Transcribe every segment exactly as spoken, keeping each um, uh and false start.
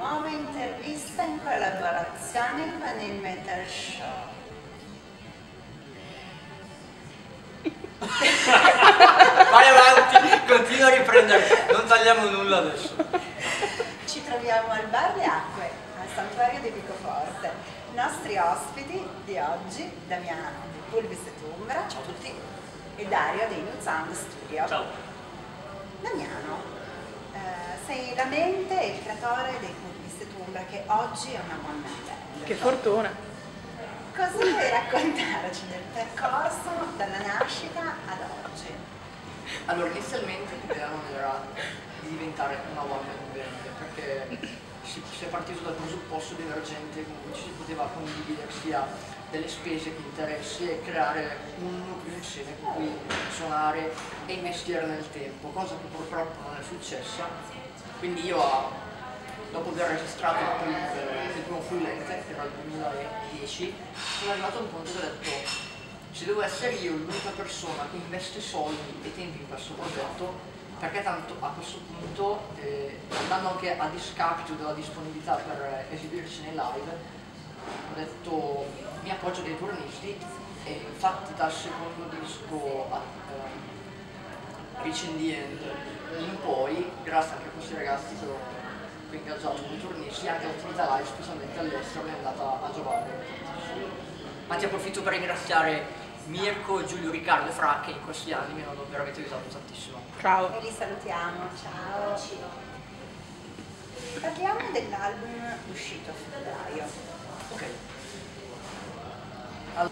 nuova intervista in collaborazione con il Metal Show. Vai avanti, continua a riprendere, non tagliamo nulla adesso. Ci troviamo al Bar Le Acque, al Santuario di Vicoforte. I nostri ospiti di oggi, Damiano di Pulvis et Umbra. Ciao a tutti. E Dario dei New Sound Studio. Ciao. Damiano, eh, sei la mente e il creatore dei Pulvis et Umbra, che oggi è una buona band. Che fortuna! Cosa vuoi raccontarci del percorso dalla nascita ad oggi? Allora, inizialmente l'idea non era di diventare una one man band, perché si, si è partito dal presupposto di avere gente con cui ci si poteva condividere sia delle spese che interessi e creare un nucleo insieme con cui suonare e investire nel tempo, cosa che purtroppo non è successa. Quindi io, dopo aver registrato il primo, il primo Fullente, che era il duemiladieci, sono arrivato a un punto che ho detto: se devo essere io l'unica persona che investe soldi e tempi in questo progetto, perché tanto a questo punto, eh, andando anche a discapito della disponibilità per esibirci nei live, ho detto mi appoggio dei turnisti, e infatti dal secondo disco a uh, Reach in the End in poi, grazie anche a questi ragazzi che ho ingaggiato con i turnisti, anche l'attività live, specialmente all'estero, mi è andata a giovare. Ma ti approfitto per ringraziare Mirko, Giulio, Riccardo e Fra, che in questi anni mi hanno veramente aiutato tantissimo. Ciao! E li salutiamo, ciao! Parliamo dell'album uscito a febbraio. Ok. All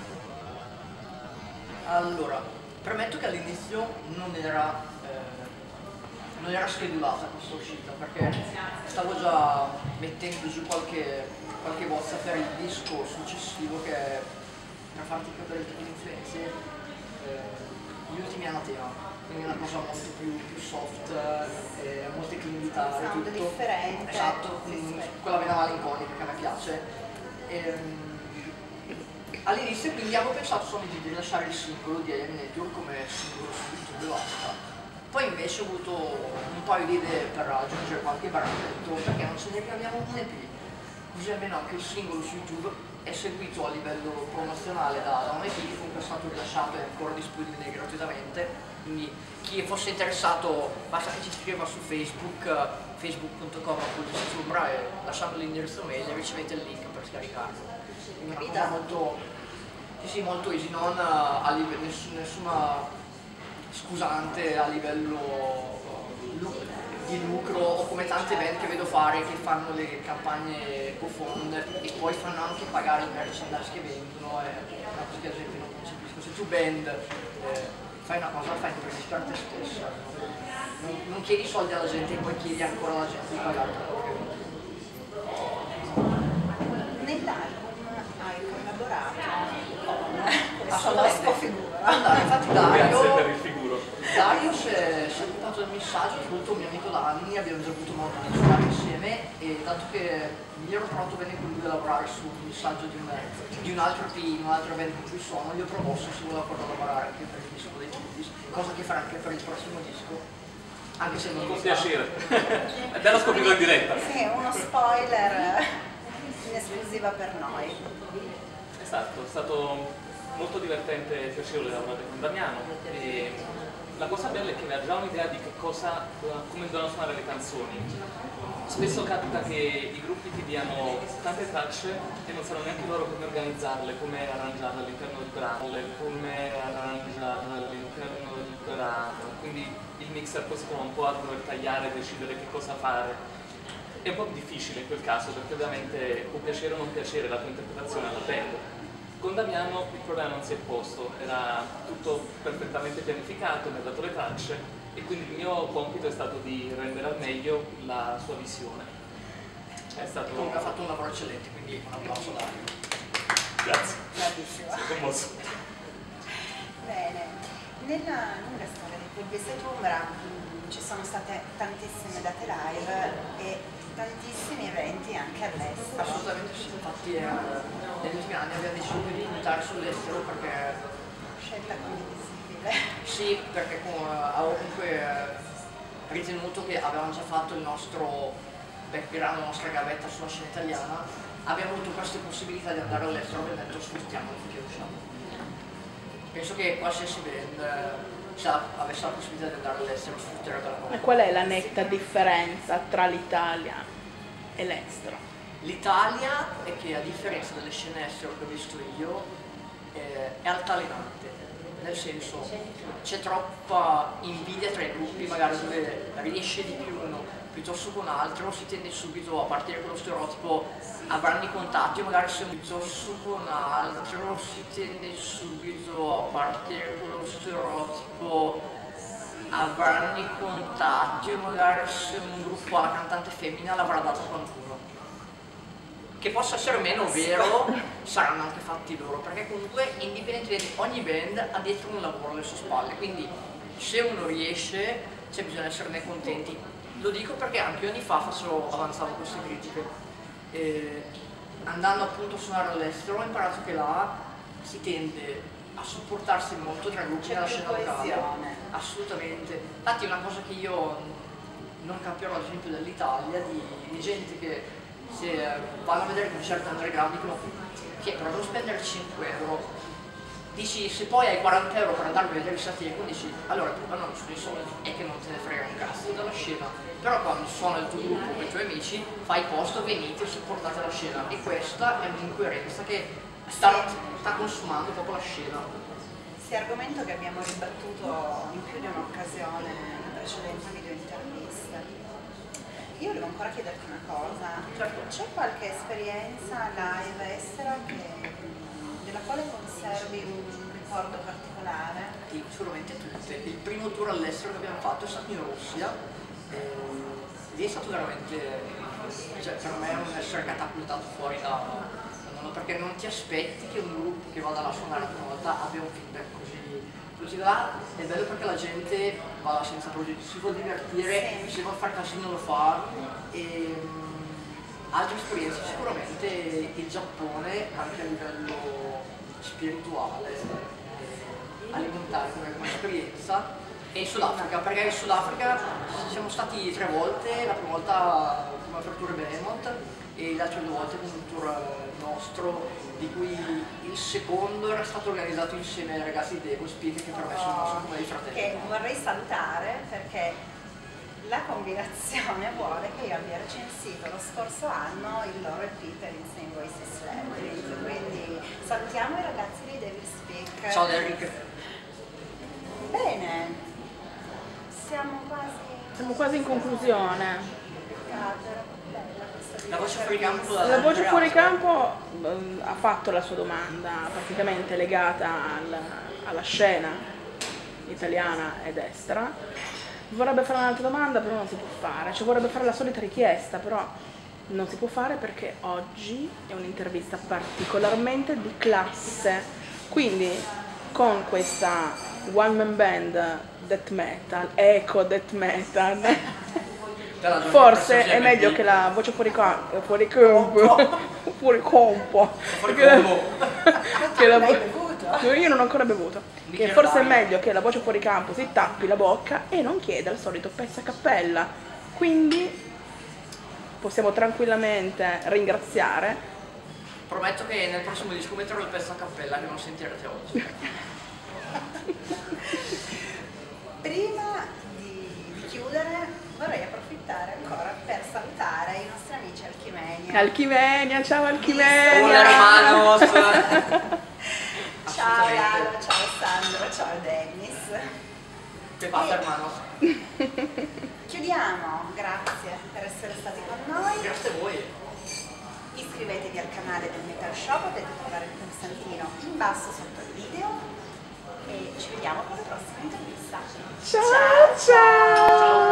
allora, premetto che all'inizio non era, eh, non era schedulata questa uscita, perché stavo già mettendo giù qualche, qualche bozza per il disco successivo, che è, per farti capire il tipo di influenze, eh, gli ultimi Anatema, quindi una cosa molto più, più soft, eh, molte clean chitarre, Sound tutto differente. esatto, Sì, sì. quella vena malinconica che a me piace. Ehm, all'inizio quindi avevo pensato solamente di rilasciare il singolo di Alien Network come singolo su YouTube e basta. Poi invece ho avuto un paio di idee per aggiungere qualche brano, ho detto perché non ce ne caviamo un E P, così almeno anche il singolo su YouTube è seguito a livello promozionale da, da un E P che comunque è stato rilasciato e è ancora disponibile gratuitamente, quindi chi fosse interessato basta che ci scriva su Facebook, facebook punto com e lasciando l'indirizzo mail ricevete il link per scaricarlo. Quindi una cosa molto, sì, sì, molto easy, non a livello, ness nessuna scusante a livello di lucro, o come tante band che vedo fare che fanno le campagne GoFund e poi fanno anche pagare il merchandise che vendono, è una cosa che ad esempio non concepisco. Se tu band eh, fai una cosa, fai per te stessa, non, non chiedi soldi alla gente e poi chiedi ancora alla gente di pagare per quello che vendi. Nell'album hai collaborato con Assolutamente. figura. Allora, infatti Dario, Grazie per il figuro. Dario si è, si è occupato del missaggio, è tutto un mio amico da anni, abbiamo già avuto modo di suonare insieme, e dato che mi ero trovato bene con lui a lavorare sul missaggio di un, di un altro team, un'altra band con cui suono, gli ho proposto se voleva collaborare anche per il disco dei Tutis, cosa che farà anche per il prossimo disco, anche se non Con piacere. È bello scoprirlo in diretta. Sì, uno spoiler in esclusiva per noi. Esatto, è stato molto divertente e piacevole lavorare con Damiano. E la cosa bella è che aveva già un'idea di che cosa, come dovevano suonare le canzoni. Spesso capita che i gruppi ti diano tante tracce e non sanno neanche loro come organizzarle, come arrangiarle all'interno del brano, come arrangiarle all'interno del brano. Quindi il mixer poi si trova un po' a dover tagliare e decidere che cosa fare. È un po' difficile in quel caso, perché ovviamente può piacere o non piacere la tua interpretazione alla band. Con Damiano il problema non si è posto, era tutto perfettamente pianificato, mi ha dato le tracce e quindi il mio compito è stato di rendere al meglio la sua visione. È stato... Comunque ha fatto un lavoro eccellente, quindi un applauso a Dario. Grazie. Bravissimo. Sono commosso. Bene, nella lunga storia di Pulvis et Umbra mh, ci sono state tantissime date live e tantissimi eventi anche all'estero. Assolutamente sì, infatti eh, negli ultimi anni abbiamo deciso di puntare sull'estero perché... Scelta condivisibile. Sì, perché com avevo comunque eh, ritenuto che avevamo già fatto il nostro background, la nostra gavetta sulla scena italiana, abbiamo avuto queste possibilità di andare all'estero, ovviamente lo sfruttiamo finché riusciamo. Penso che qualsiasi band eh, avesse la possibilità di andare all'estero sfrutterebbe la cosa. E qual è la netta differenza tra l'Italia e l'estero? L'Italia è che, a differenza delle scene estere che ho visto io, eh, è altalenante, nel senso c'è troppa invidia tra i gruppi, magari dove riesce di più uno piuttosto che un altro, si tende subito a partire con lo stereotipo, avranno i contatti, magari se piuttosto che un altro si tende subito a partire con lo stereotipo, avranno i contatti, magari se un gruppo ha la cantante femmina l'avrà data qualcuno. Che possa essere meno vero, saranno anche fatti loro, perché comunque indipendentemente ogni band ha dietro un lavoro alle sue spalle, quindi se uno riesce c'è bisogno di esserne contenti. Lo dico perché anche anni fa facevo, avanzavo queste critiche. Eh, andando appunto a suonare all'estero ho imparato che là si tende a supportarsi molto tra gruppi nella scena locale. Assolutamente. Infatti è una cosa che io non capirò ad esempio dall'Italia, di, di gente che se vanno a vedere concerti underground dicono che però devo spendere cinque euro, dici se poi hai quaranta euro per andare a vedere i Satirico, dici allora il problema non sono i soldi, è che non te ne frega un cazzo dalla scena, però quando suona il tuo gruppo con i tuoi amici fai posto, venite e supportate la scena, e questa è un'incoerenza che sta, sta consumando proprio la scena. Sì, argomento che abbiamo ribattuto in più di un'occasione in precedenti video interviste. Io volevo ancora chiederti una cosa, c'è qualche esperienza live estera che, della quale conservi un ricordo particolare? Sì, sicuramente tutte. Il primo tour all'estero che abbiamo fatto è stato in Russia, e lì è stato veramente, cioè, per me un essere catapultato fuori da mondo, perché non ti aspetti che un gruppo che vada là a suonare la prima volta abbia un feedback così. Così là è bello perché la gente va là senza progetti, si vuole divertire, sì. Si vuole fare casino lo fa. E, um, altre esperienze sicuramente il Giappone anche a livello spirituale, eh, alimentare come, come esperienza, e in Sudafrica, perché in Sudafrica siamo stati tre volte, la prima volta come apertura Behemoth e le altre due volte con un tour nostro, di cui il secondo era stato organizzato insieme ai ragazzi di Devo Speak, che per me sono, sono come dei fratelli. Che vorrei salutare perché la combinazione vuole che io abbia recensito lo scorso anno il loro E P per Insane Voices Labyrinth, quindi salutiamo i ragazzi di Devil Speak. Ciao Derrick. Bene, siamo quasi... Siamo quasi in conclusione. La voce fuori campo, la voce fuori campo eh, ha fatto la sua domanda praticamente legata al, alla scena italiana ed estera. Vorrebbe fare un'altra domanda, però non si può fare. Cioè vorrebbe fare la solita richiesta, però non si può fare perché oggi è un'intervista particolarmente di classe. Quindi con questa one man band death metal, eco death metal, forse è meglio che la voce fuori campo, fuori campo, fuori campo, che la, io non ho ancora bevuto, che forse è meglio che la voce fuori campo si tappi la bocca e non chieda il solito pezzo a cappella, quindi possiamo tranquillamente ringraziare. Prometto che nel prossimo disco metterò il pezzo a cappella che non sentirete oggi. Prima di, di chiudere vorrei approfittare ancora per salutare i nostri amici Alchimenia. Alchimenia, ciao Alchimenia! Hola hermanos! Ciao Lalo, ciao Sandro, ciao Dennis. Che fate hermanos? Chiudiamo, grazie per essere stati con noi. Grazie a voi. Iscrivetevi al canale del Metal Shop, potete trovare il pulsantino in basso sotto il video e ci vediamo con la prossima intervista. Ciao ciao! Ciao.